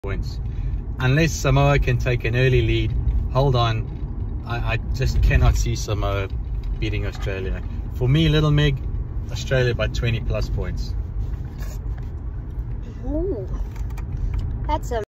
points. Unless Samoa can take an early lead, hold on, I just cannot see Samoa beating Australia. For me, Little Meg, Australia by 20+ points. Ooh, that's a